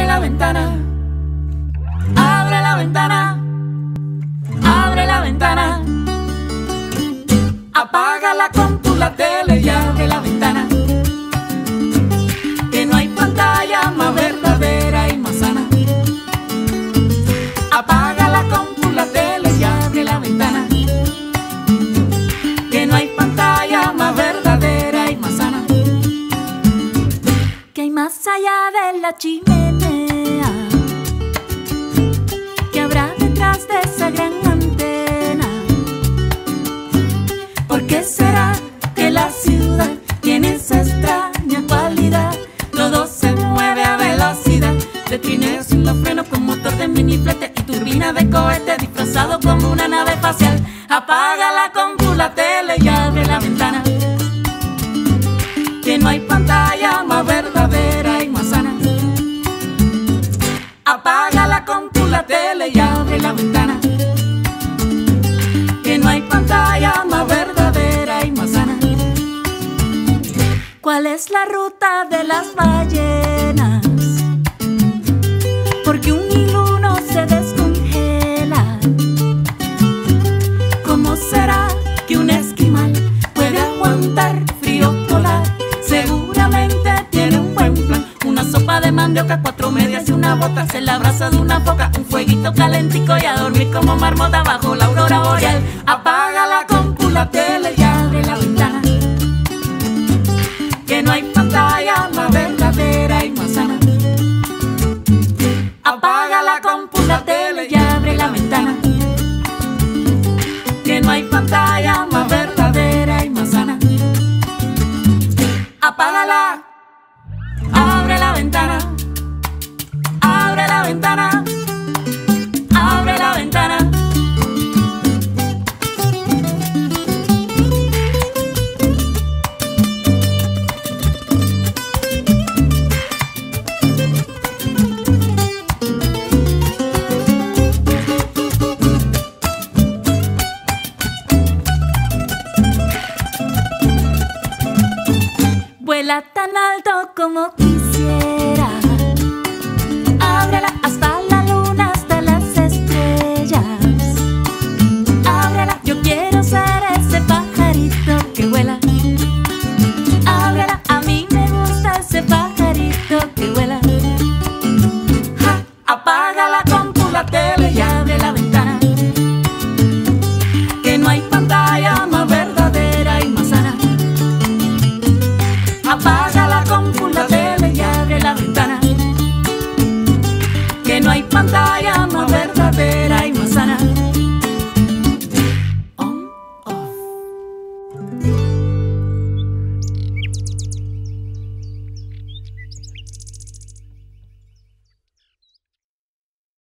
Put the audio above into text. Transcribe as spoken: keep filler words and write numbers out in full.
la ventana, abre la ventana, abre la ventana. Apaga la compu, la tele y abre la ventana. Que no hay pantalla más verdadera y más sana. Apaga la compu, la tele y abre la ventana. Que no hay pantalla más verdadera y más sana. Que hay más allá de la chimenea, que habrá detrás de esa gran antena. ¿Por qué será que la ciudad tiene esa extraña cualidad? Todo se mueve a velocidad, de trineo sin los frenos con motor de miniflete y turbina de cohete disfrazado como una nave espacial. Apaga la compu, la tele y abre la ventana. Que no hay pantalla más verdadera y más sana. Apaga la compu, la tele y abre la ventana. Que no hay pantalla más verdadera y más sana. ¿Cuál es la ruta de las ballenas? Porque un hilo no se descongela. ¿Cómo será que un esquimal puede aguantar frío polar? Seguramente tiene un buen plan. Una sopa de mandioca, cuatro medias y una bota. Se la abraza de una foca, un fueguito calentico y a dormir como marmota bajo la aurora boreal. Apaga la compu, la tele y abre la ventana. Que no hay pantalla más verdadera y más sana. Apaga la compu, la tele y abre la ventana. Que no hay pantalla más verdadera y más sana. Apágala, abre la ventana, abre la ventana, abre la ventana. Vuela tan alto como quisiera. Ábrela hasta la luna, hasta las estrellas. Ábrela, yo quiero ser ese pajarito que vuela. Ábrela, a mí me gusta ese pajarito que vuela. Ja, apaga la compu, la tele y abre la ventana. Que no hay pantalla más verdadera y más sana. Apaga la compu, la tele y abre la ventana. Que no hay pantalla más verdadera